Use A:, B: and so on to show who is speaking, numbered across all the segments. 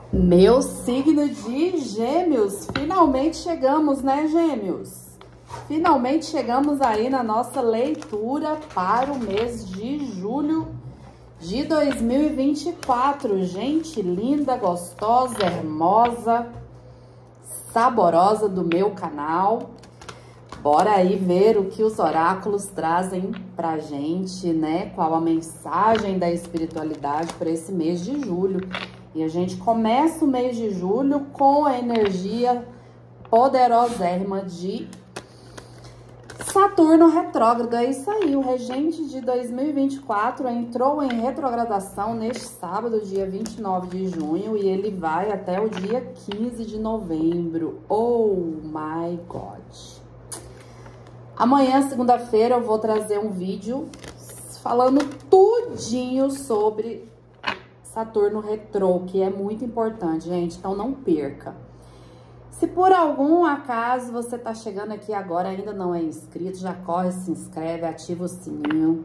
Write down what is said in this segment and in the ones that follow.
A: Meu signo de Gêmeos, finalmente chegamos, né, Gêmeos? Finalmente chegamos aí na nossa leitura para o mês de julho de 2024. Gente linda, gostosa, hermosa, saborosa do meu canal. Bora aí ver o que os oráculos trazem pra gente, né? Qual a mensagem da espiritualidade para esse mês de julho. E a gente começa o mês de julho com a energia poderosérrima de Saturno retrógrado. É isso aí, o regente de 2024 entrou em retrogradação neste sábado, dia 29 de junho, e ele vai até o dia 15 de novembro. Oh my God! Amanhã, segunda-feira, eu vou trazer um vídeo falando tudinho sobre Saturno retrô, que é muito importante, gente, então não perca. Se por algum acaso você tá chegando aqui agora e ainda não é inscrito, já corre, se inscreve, ativa o sininho.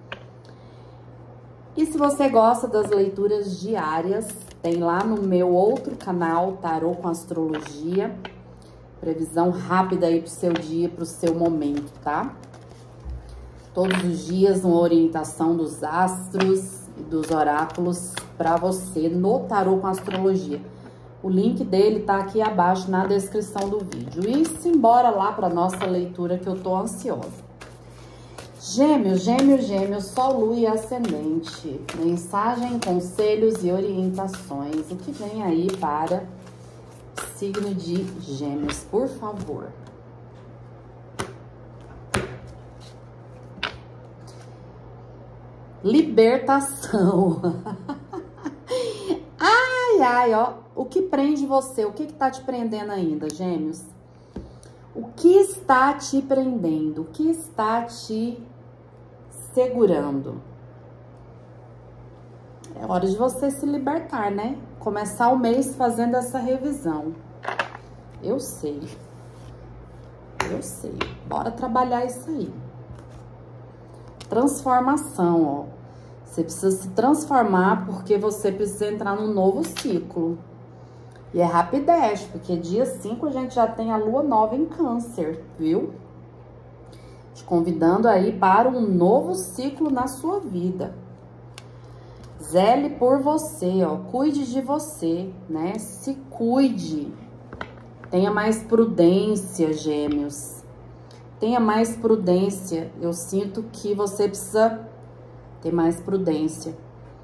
A: E se você gosta das leituras diárias, tem lá no meu outro canal, Tarô com Astrologia, previsão rápida aí pro seu dia, pro seu momento, tá? Todos os dias uma orientação dos astros e dos oráculos para você no Tarô com Astrologia. O link dele tá aqui abaixo na descrição do vídeo. E simbora lá para nossa leitura que eu tô ansiosa. Gêmeos, Gêmeos, Gêmeos, Sol, Lua e Ascendente. Mensagem, conselhos e orientações. O que vem aí para signo de Gêmeos, por favor. Libertação. Ai, ai, ó. O que prende você? O que tá te prendendo ainda, Gêmeos? O que está te prendendo? O que está te segurando? É hora de você se libertar, né? Começar o mês fazendo essa revisão. Eu sei. Eu sei. Bora trabalhar isso aí. Transformação, ó. Você precisa se transformar porque você precisa entrar num novo ciclo. E é rapidez, porque dia 5 a gente já tem a lua nova em Câncer, viu? Te convidando aí para um novo ciclo na sua vida. Zele por você, ó. Cuide de você, né? Se cuide. Tenha mais prudência, Gêmeos. Tenha mais prudência. Eu sinto que você precisa ter mais prudência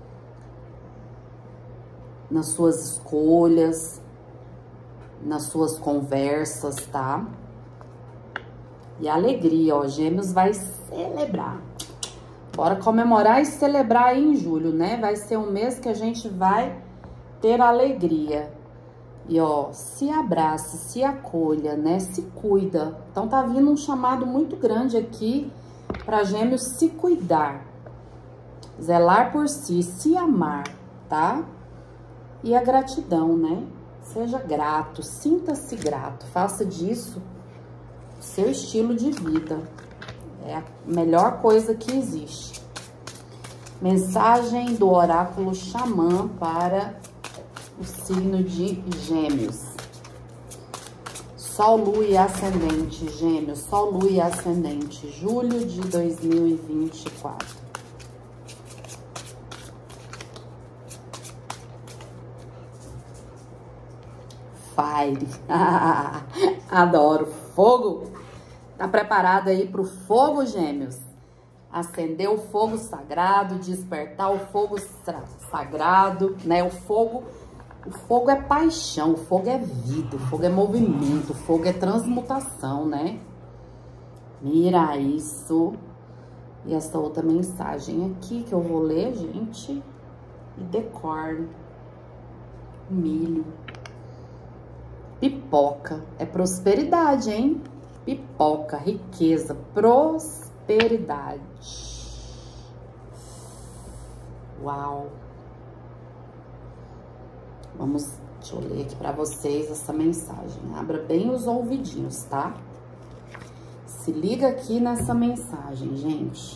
A: nas suas escolhas, nas suas conversas, tá? E alegria, ó. Gêmeos vai celebrar. Bora comemorar e celebrar aí em julho, né? Vai ser um mês que a gente vai ter alegria. E, ó, se abrace, se acolha, né? Se cuida. Então, tá vindo um chamado muito grande aqui pra Gêmeos se cuidar. Zelar por si, se amar, tá? E a gratidão, né? Seja grato, sinta-se grato. Faça disso seu estilo de vida. É a melhor coisa que existe. Mensagem do oráculo Xamã para o signo de Gêmeos. Sol, Lua e Ascendente, Gêmeos. Sol, Lua e Ascendente, julho de 2024. Fire. Adoro. Fogo. Tá preparado aí pro fogo, Gêmeos? Acender o fogo sagrado, despertar o fogo sagrado, né? O fogo é paixão, o fogo é vida, o fogo é movimento, o fogo é transmutação, né? Mira isso. E essa outra mensagem aqui que eu vou ler, gente. E decoro. Milho. Pipoca. É prosperidade, hein? Pipoca, riqueza, prosperidade. Uau! Deixa eu ler aqui pra vocês essa mensagem. Abra bem os ouvidinhos, tá? Se liga aqui nessa mensagem, gente.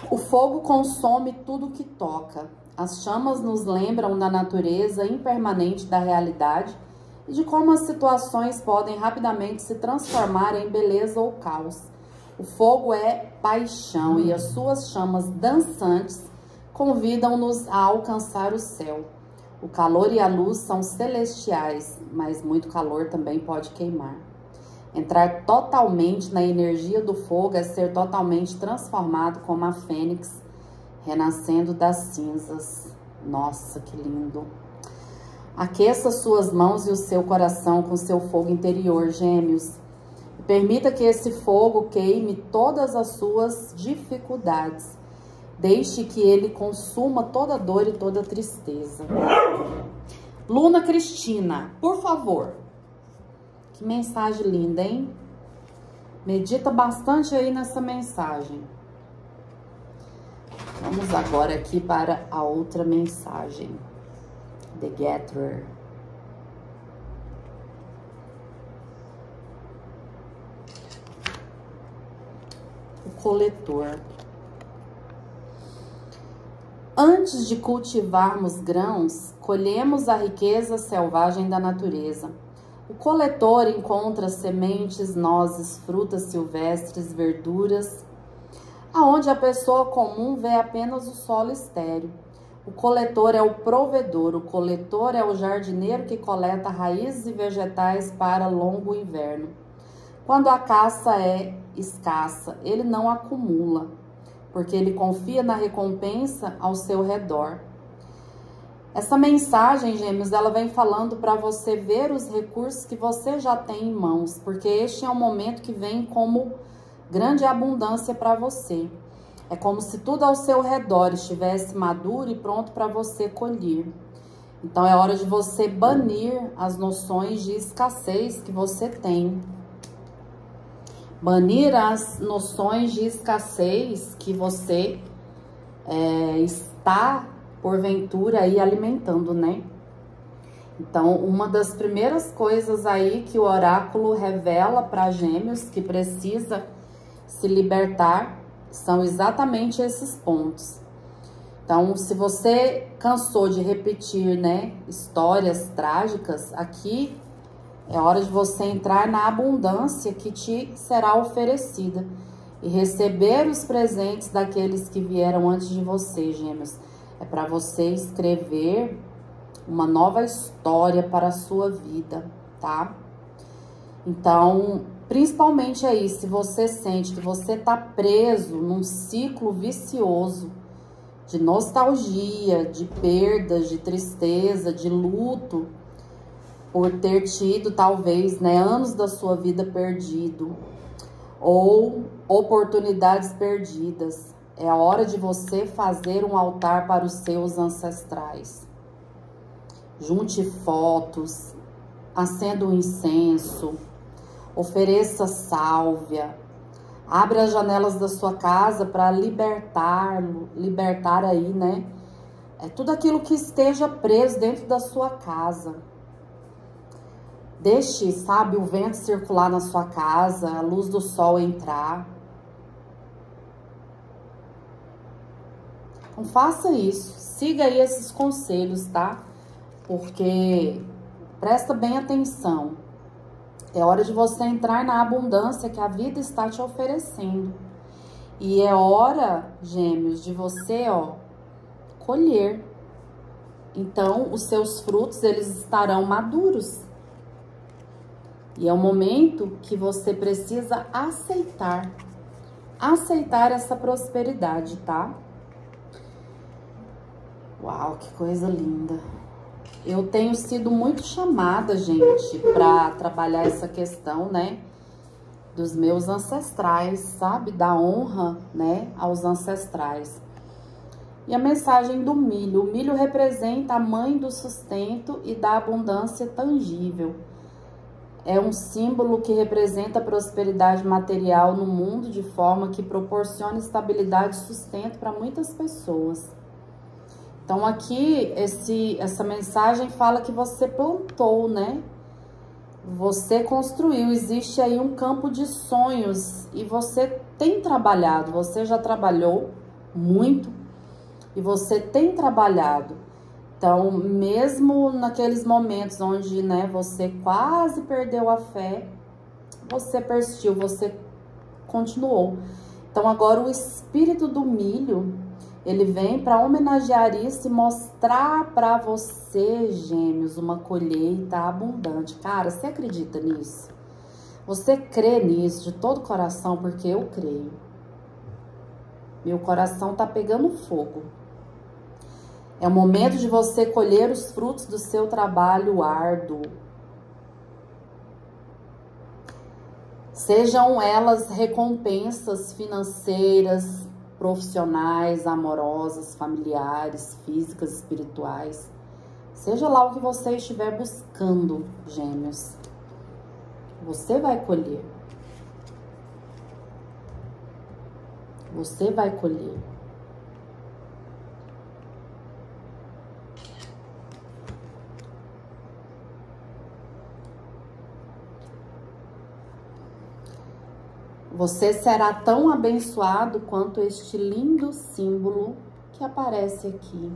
A: O fogo consome tudo que toca. As chamas nos lembram da natureza impermanente da realidade e de como as situações podem rapidamente se transformar em beleza ou caos. O fogo é paixão e as suas chamas dançantes convidam-nos a alcançar o céu. O calor e a luz são celestiais, mas muito calor também pode queimar. Entrar totalmente na energia do fogo é ser totalmente transformado como a fênix, renascendo das cinzas. Nossa, que lindo! Aqueça suas mãos e o seu coração com seu fogo interior, Gêmeos. E permita que esse fogo queime todas as suas dificuldades. Deixe que ele consuma toda dor e toda tristeza. Luna Cristina, por favor. Que mensagem linda, hein? Medita bastante aí nessa mensagem. Vamos agora aqui para a outra mensagem. The Gatherer. O coletor. Antes de cultivarmos grãos, colhemos a riqueza selvagem da natureza. O coletor encontra sementes, nozes, frutas silvestres, verduras, aonde a pessoa comum vê apenas o solo estéril. O coletor é o provedor, o coletor é o jardineiro que coleta raízes e vegetais para longo inverno. Quando a caça é escassa, ele não acumula, porque ele confia na recompensa ao seu redor. Essa mensagem, Gêmeos, ela vem falando para você ver os recursos que você já tem em mãos, porque este é um momento que vem como grande abundância para você. É como se tudo ao seu redor estivesse maduro e pronto para você colher. Então é hora de você banir as noções de escassez que você tem. Banir as noções de escassez que você está, porventura, aí alimentando, né? Então, uma das primeiras coisas aí que o oráculo revela para Gêmeos que precisa se libertar são exatamente esses pontos. Então, se você cansou de repetir, né, histórias trágicas, aqui é hora de você entrar na abundância que te será oferecida e receber os presentes daqueles que vieram antes de você, Gêmeos. É para você escrever uma nova história para a sua vida, tá? Então, principalmente aí, se você sente que você tá preso num ciclo vicioso de nostalgia, de perdas, de tristeza, de luto, por ter tido, talvez, né, anos da sua vida perdido, ou oportunidades perdidas, é a hora de você fazer um altar para os seus ancestrais. Junte fotos, acenda um incenso, ofereça sálvia, abre as janelas da sua casa para libertar aí, né? Tudo aquilo que esteja preso dentro da sua casa. Deixe, sabe, o vento circular na sua casa, a luz do sol entrar. Então faça isso, siga aí esses conselhos, tá? Porque presta bem atenção. É hora de você entrar na abundância que a vida está te oferecendo. E é hora, Gêmeos, de você, ó, colher. Então, os seus frutos, eles estarão maduros. E é o momento que você precisa aceitar essa prosperidade, tá? Uau, que coisa linda. Eu tenho sido muito chamada, gente, para trabalhar essa questão, né, dos meus ancestrais, sabe? Da honra, né, aos ancestrais. E a mensagem do milho. O milho representa a mãe do sustento e da abundância tangível. É um símbolo que representa a prosperidade material no mundo de forma que proporciona estabilidade e sustento para muitas pessoas. Então aqui, essa mensagem fala que você plantou, né? Você construiu, existe aí um campo de sonhos e você tem trabalhado, você já trabalhou muito, e você tem trabalhado. Então, mesmo naqueles momentos onde, né, você quase perdeu a fé, você persistiu, você continuou. Então, agora o espírito do milho, ele vem para homenagear isso e mostrar para você, Gêmeos, uma colheita abundante. Cara, você acredita nisso? Você crê nisso de todo o coração? Porque eu creio. Meu coração tá pegando fogo. É o momento de você colher os frutos do seu trabalho árduo. Sejam elas recompensas financeiras, profissionais, amorosas, familiares, físicas, espirituais. Seja lá o que você estiver buscando, Gêmeos, você vai colher. Você vai colher. Você será tão abençoado quanto este lindo símbolo que aparece aqui.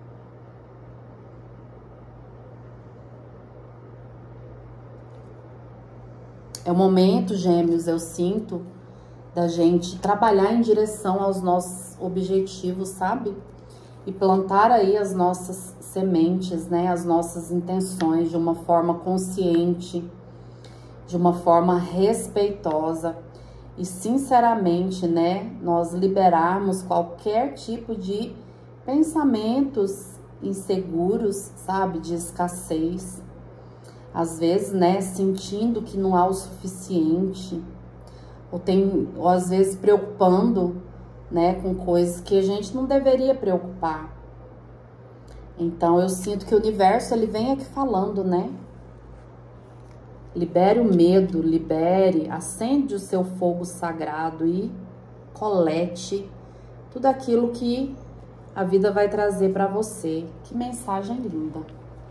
A: É o momento, Gêmeos, eu sinto, da gente trabalhar em direção aos nossos objetivos, sabe? E plantar aí as nossas sementes, né? As nossas intenções de uma forma consciente, de uma forma respeitosa. E sinceramente, né, nós liberarmos qualquer tipo de pensamentos inseguros, sabe, de escassez. Às vezes, né, sentindo que não há o suficiente, ou às vezes preocupando, né, com coisas que a gente não deveria preocupar. Então, eu sinto que o universo, ele vem aqui falando, né? Libere o medo, libere, acende o seu fogo sagrado e colete tudo aquilo que a vida vai trazer para você. Que mensagem linda.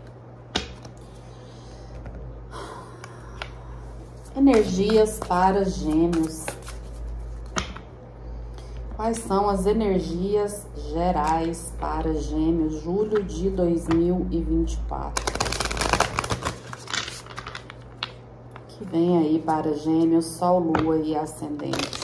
A: Energias para Gêmeos. Quais são as energias gerais para Gêmeos, julho de 2024? Que vem aí para Gêmeos, Sol, Lua e Ascendente.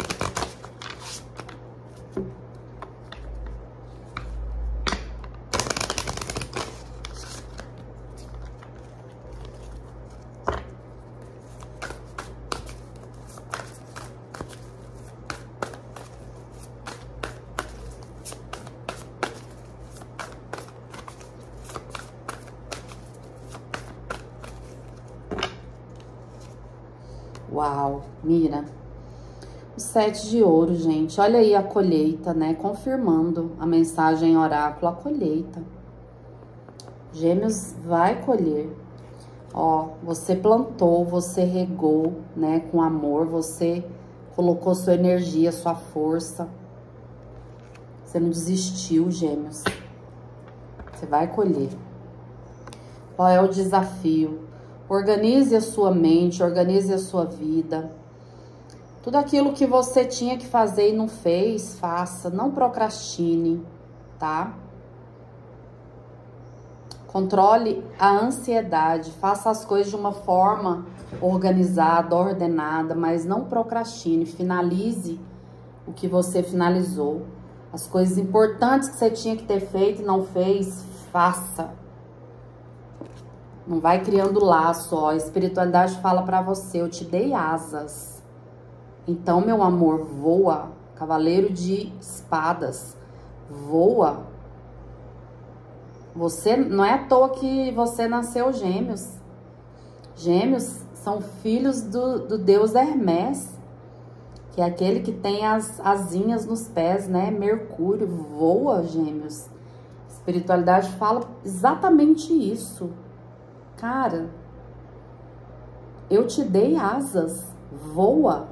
A: Uau, mira. O 7 de ouro, gente. Olha aí a colheita, né? Confirmando a mensagem oráculo, a colheita. Gêmeos vai colher. Ó, você plantou, você regou, né? Com amor, você colocou sua energia, sua força. Você não desistiu, Gêmeos. Você vai colher. Qual é o desafio? Organize a sua mente, organize a sua vida. Tudo aquilo que você tinha que fazer e não fez, faça. Não procrastine, tá? Controle a ansiedade. Faça as coisas de uma forma organizada, ordenada, mas não procrastine. Finalize o que você finalizou. As coisas importantes que você tinha que ter feito e não fez, faça. Não vai criando laço, ó. A espiritualidade fala pra você, eu te dei asas. Então, meu amor, voa. Cavaleiro de espadas, voa. Você, não é à toa que você nasceu Gêmeos. Gêmeos são filhos do deus Hermés, que é aquele que tem as asinhas nos pés, né? Mercúrio, voa, Gêmeos. A espiritualidade fala exatamente isso. Cara, eu te dei asas, voa.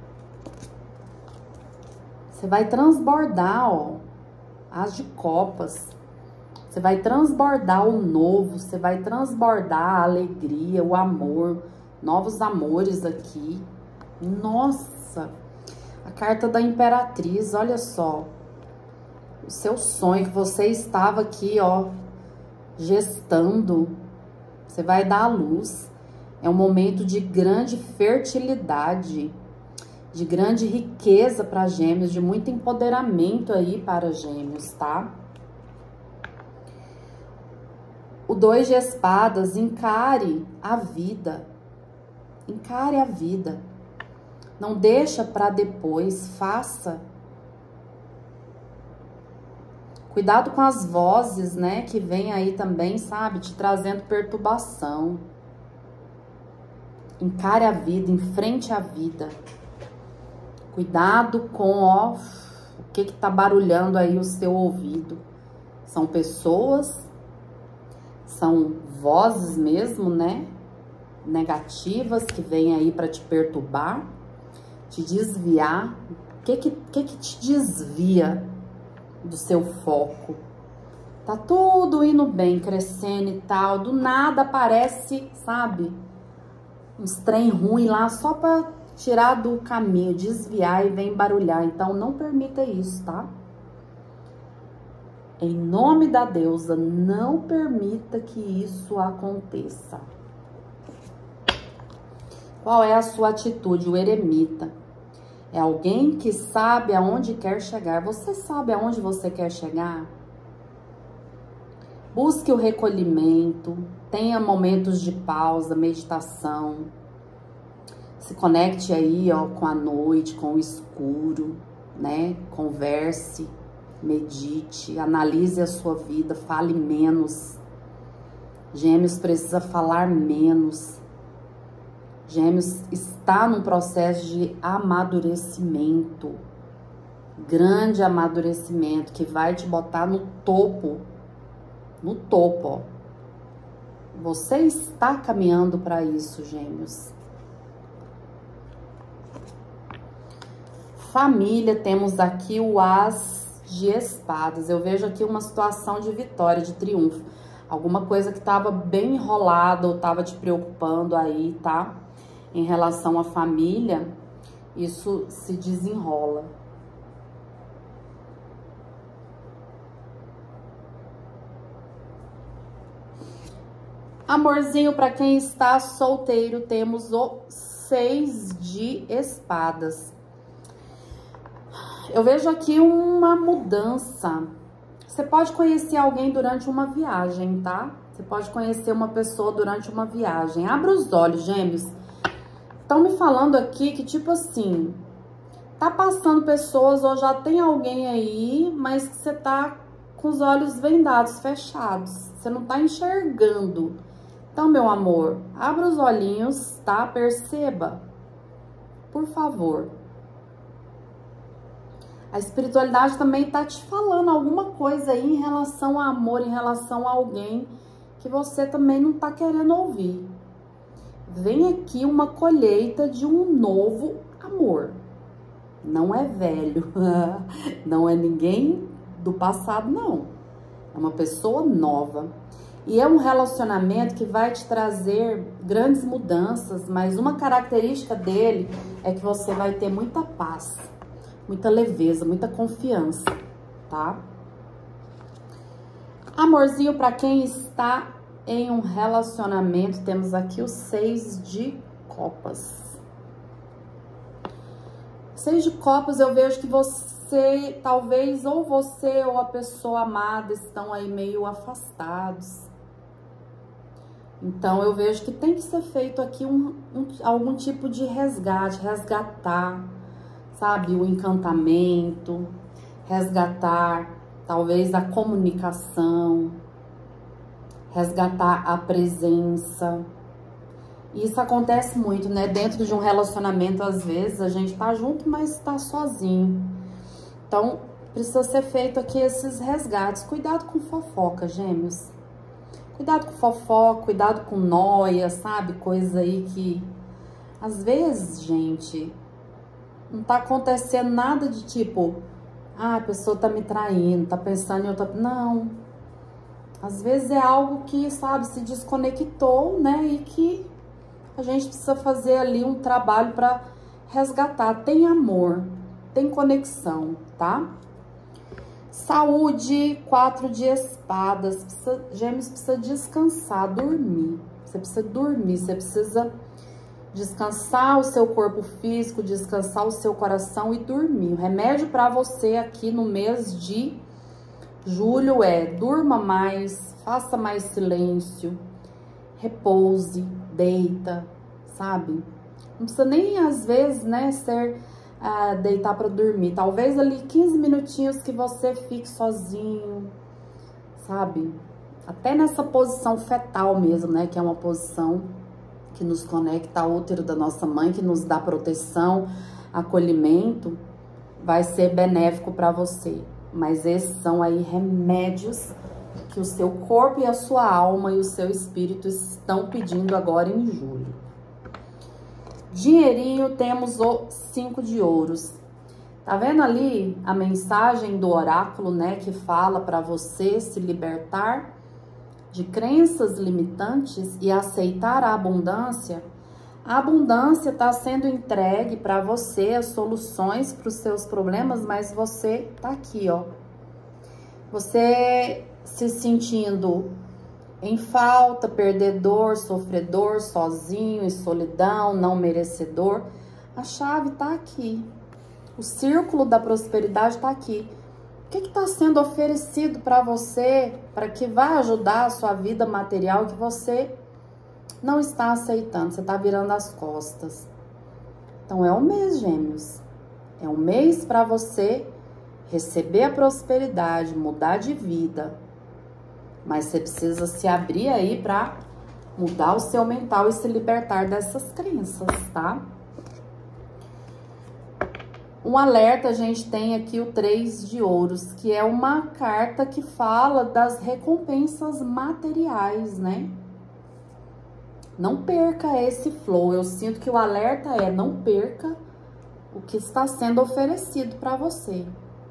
A: Você vai transbordar, ó, as de copas. Você vai transbordar o novo, você vai transbordar a alegria, o amor, novos amores aqui. Nossa, a carta da Imperatriz, olha só. o seu sonho que você estava aqui, ó, gestando, você vai dar à luz. É um momento de grande fertilidade, de grande riqueza para Gêmeos, de muito empoderamento aí para Gêmeos, tá? O 2 de espadas, encare a vida. Encare a vida. Não deixa para depois, faça. Cuidado com as vozes, né, que vem aí também, sabe, te trazendo perturbação. Encare a vida, enfrente a vida. Cuidado com, ó, o que tá barulhando aí o seu ouvido. São pessoas, são vozes mesmo, né, negativas que vêm aí para te perturbar, te desviar. O que te desvia do seu foco? Tá tudo indo bem, crescendo e tal, do nada aparece, sabe, uns trem ruim lá só pra tirar do caminho, desviar e vem barulhar. Então não permita isso, tá? Em nome da deusa, não permita que isso aconteça. Qual é a sua atitude? O eremita é alguém que sabe aonde quer chegar. Você sabe aonde você quer chegar? Busque o recolhimento, tenha momentos de pausa, meditação. Se conecte aí, ó, com a noite, com o escuro, né? Converse, medite, analise a sua vida, fale menos. Gêmeos precisa falar menos. Gêmeos está num processo de amadurecimento, grande amadurecimento, que vai te botar no topo, ó. Você está caminhando para isso, Gêmeos. Família, temos aqui o As de Espadas. Eu vejo aqui uma situação de vitória, de triunfo. Alguma coisa que estava bem enrolada ou estava te preocupando aí, tá? Em relação à família, isso se desenrola. Amorzinho, para quem está solteiro, temos o 6 de Espadas. Eu vejo aqui uma mudança. Você pode conhecer alguém durante uma viagem, tá? Você pode conhecer uma pessoa durante uma viagem. Abra os olhos, Gêmeos. Estão me falando aqui que, tipo assim, tá passando pessoas ou já tem alguém aí, mas que você tá com os olhos vendados, fechados. Você não tá enxergando. Então, meu amor, abra os olhinhos, tá? Perceba. Por favor. A espiritualidade também tá te falando alguma coisa aí em relação ao amor, em relação a alguém que você também não tá querendo ouvir. Vem aqui uma colheita de um novo amor. Não é velho, não é ninguém do passado, não. É uma pessoa nova. E é um relacionamento que vai te trazer grandes mudanças, mas uma característica dele é que você vai ter muita paz, muita leveza, muita confiança, tá? Amorzinho, para quem está em um relacionamento, temos aqui o 6 de Copas. 6 de Copas, eu vejo que você, talvez, ou você ou a pessoa amada estão aí meio afastados. Então, eu vejo que tem que ser feito aqui algum tipo de resgate, resgatar, sabe, o encantamento, resgatar, talvez, a comunicação, resgatar a presença. Isso acontece muito, né? Dentro de um relacionamento, às vezes, a gente tá junto, mas tá sozinho. Então, precisa ser feito aqui esses resgates. Cuidado com fofoca, Gêmeos. Cuidado com fofoca, cuidado com nóia, sabe? Coisa aí que, às vezes, gente, não tá acontecendo nada de tipo, ah, a pessoa tá me traindo, tá pensando em outra... Não. Às vezes é algo que, sabe, se desconectou, né? E que a gente precisa fazer ali um trabalho para resgatar. Tem amor, tem conexão, tá? Saúde, 4 de espadas. Gêmeos precisa descansar, dormir. Você precisa dormir, você precisa descansar o seu corpo físico, descansar o seu coração e dormir. O remédio para você aqui no mês de julho é: durma mais, faça mais silêncio, repouse, deita, sabe? Não precisa nem, às vezes, né, deitar para dormir. Talvez ali 15 minutinhos que você fique sozinho, sabe? Até nessa posição fetal mesmo, né? Que é uma posição que nos conecta ao útero da nossa mãe, que nos dá proteção, acolhimento, vai ser benéfico para você. Mas esses são aí remédios que o seu corpo e a sua alma e o seu espírito estão pedindo agora em julho. Dinheirinho, temos o 5 de ouros. Tá vendo ali a mensagem do oráculo, né, que fala para você se libertar de crenças limitantes e aceitar a abundância? A abundância está sendo entregue para você, as soluções para os seus problemas, mas você tá aqui, ó. Você se sentindo em falta, perdedor, sofredor, sozinho, em solidão, não merecedor. A chave tá aqui. O círculo da prosperidade tá aqui. O que está sendo oferecido para você, para que vai ajudar a sua vida material, que você não está aceitando, você está virando as costas? Então é um mês, Gêmeos. É um mês para você receber a prosperidade, mudar de vida. Mas você precisa se abrir aí para mudar o seu mental e se libertar dessas crenças, tá? Um alerta, a gente tem aqui o 3 de ouros, que é uma carta que fala das recompensas materiais, né? Não perca esse flow. Eu sinto que o alerta é: não perca o que está sendo oferecido para você.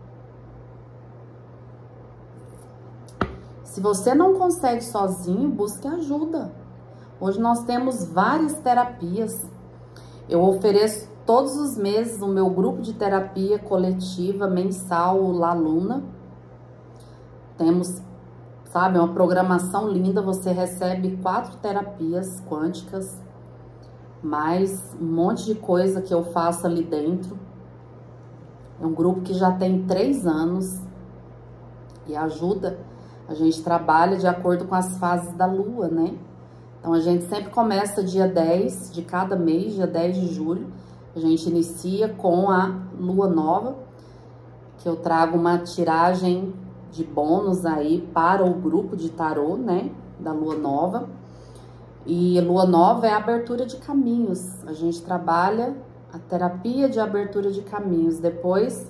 A: Se você não consegue sozinho, busque ajuda. Hoje nós temos várias terapias. Eu ofereço todos os meses o meu grupo de terapia coletiva mensal, o La Luna. Temos, sabe, uma programação linda. Você recebe 4 terapias quânticas, mais um monte de coisa que eu faço ali dentro. É um grupo que já tem 3 anos e ajuda. A gente trabalha de acordo com as fases da lua, né? Então, a gente sempre começa dia 10 de cada mês, dia 10 de julho. A gente inicia com a lua nova, que eu trago uma tiragem de bônus aí para o grupo de tarô, né? Da lua nova. E lua nova é a abertura de caminhos. A gente trabalha a terapia de abertura de caminhos. Depois,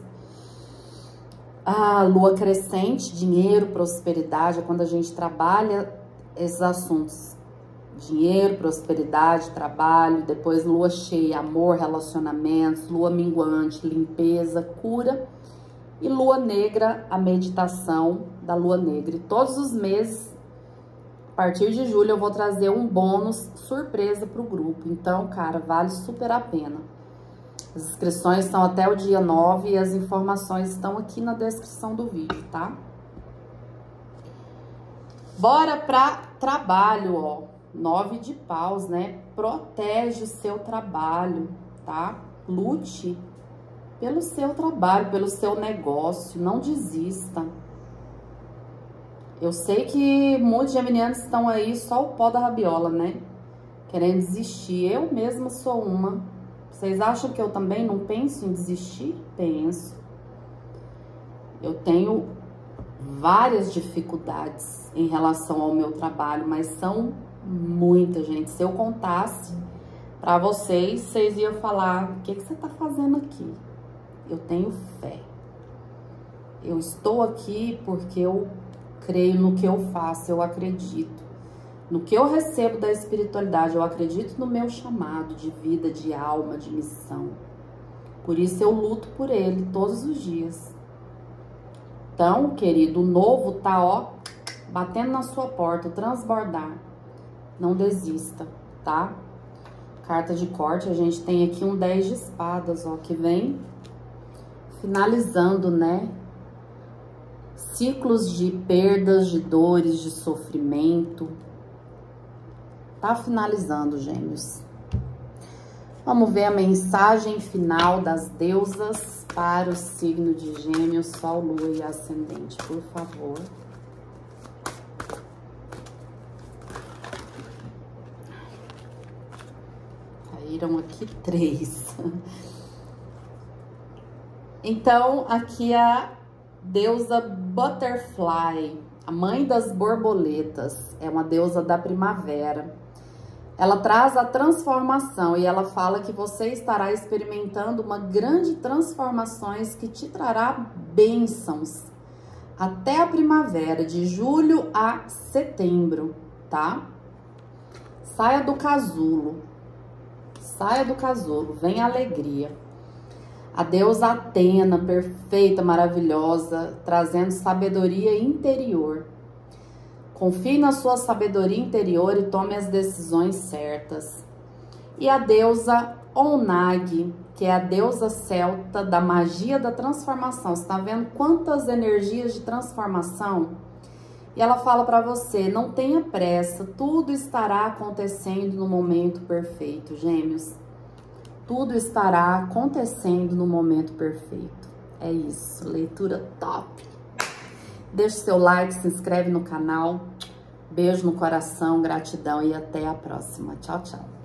A: a lua crescente, dinheiro, prosperidade, é quando a gente trabalha esses assuntos. Dinheiro, prosperidade, trabalho. Depois lua cheia, amor, relacionamentos. Lua minguante, limpeza, cura. E lua negra, a meditação da lua negra. E todos os meses, a partir de julho, eu vou trazer um bônus surpresa para o grupo. Então, cara, vale super a pena. As inscrições estão até o dia 9 e as informações estão aqui na descrição do vídeo, tá? Bora pra trabalho, ó. 9 de paus, né? Protege o seu trabalho, tá? Lute pelo seu trabalho, pelo seu negócio. Não desista. Eu sei que muitos geminianos estão aí só o pó da rabiola, né? Querendo desistir. Eu mesma sou uma. Vocês acham que eu também não penso em desistir? Penso. Eu tenho várias dificuldades em relação ao meu trabalho, mas são muitas, gente. Se eu contasse para vocês, vocês iam falar: o que você tá fazendo aqui? Eu tenho fé. Eu estou aqui porque eu creio no que eu faço, eu acredito. No que eu recebo da espiritualidade, eu acredito no meu chamado de vida, de alma, de missão. Por isso eu luto por ele todos os dias. Então, querido, o novo tá, ó, batendo na sua porta, transbordar. Não desista, tá? Carta de corte, a gente tem aqui um 10 de espadas, ó, que vem finalizando, né? ciclos de perdas, de dores, de sofrimento. Tá finalizando, Gêmeos. Vamos ver a mensagem final das deusas para o signo de Gêmeos, Sol, Lua e Ascendente, por favor. Caíram aqui 3. Então, aqui a deusa Butterfly, a mãe das borboletas, é uma deusa da primavera. Ela traz a transformação e ela fala que você estará experimentando uma grande transformação que te trará bênçãos até a primavera, de julho a setembro, tá? Saia do casulo, vem alegria. A deusa Atena, perfeita, maravilhosa, trazendo sabedoria interior. Confie na sua sabedoria interior e tome as decisões certas. E a deusa Onag, que é a deusa celta da magia da transformação. Você está vendo quantas energias de transformação? E ela fala para você, não tenha pressa, tudo estará acontecendo no momento perfeito, Gêmeos. Tudo estará acontecendo no momento perfeito. É isso, leitura top. Deixe seu like, se inscreve no canal. Beijo no coração, gratidão e até a próxima. Tchau, tchau.